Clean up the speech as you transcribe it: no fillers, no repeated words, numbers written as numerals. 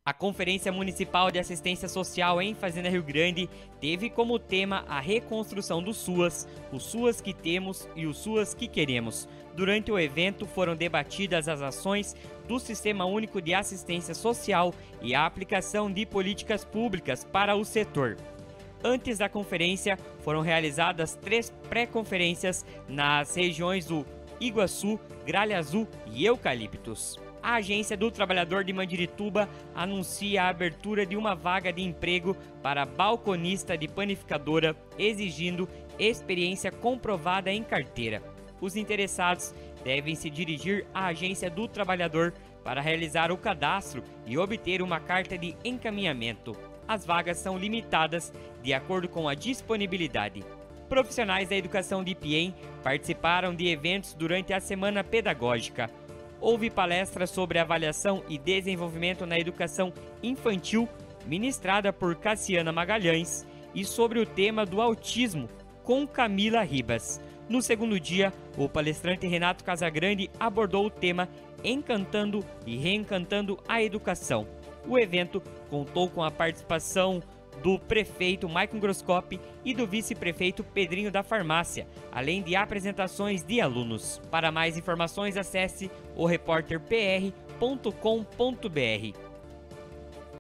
A Conferência Municipal de Assistência Social em Fazenda Rio Grande teve como tema a reconstrução do SUAS, o SUAS que temos e o SUAS que queremos. Durante o evento foram debatidas as ações do Sistema Único de Assistência Social e a aplicação de políticas públicas para o setor. Antes da conferência, foram realizadas 3 pré-conferências nas regiões do Iguaçu, Gralha Azul e Eucaliptos. A Agência do Trabalhador de Mandirituba anuncia a abertura de uma vaga de emprego para balconista de panificadora, exigindo experiência comprovada em carteira. Os interessados devem se dirigir à Agência do Trabalhador para realizar o cadastro e obter uma carta de encaminhamento. As vagas são limitadas de acordo com a disponibilidade. Profissionais da educação de Ipiem participaram de eventos durante a Semana Pedagógica. Houve palestra sobre avaliação e desenvolvimento na educação infantil, ministrada por Cassiana Magalhães, e sobre o tema do autismo, com Camila Ribas. No segundo dia, o palestrante Renato Casagrande abordou o tema Encantando e Reencantando a Educação. O evento contou com a participação do prefeito Maicon Groscop e do vice-prefeito Pedrinho da Farmácia, além de apresentações de alunos. Para mais informações, acesse o repórterpr.com.br.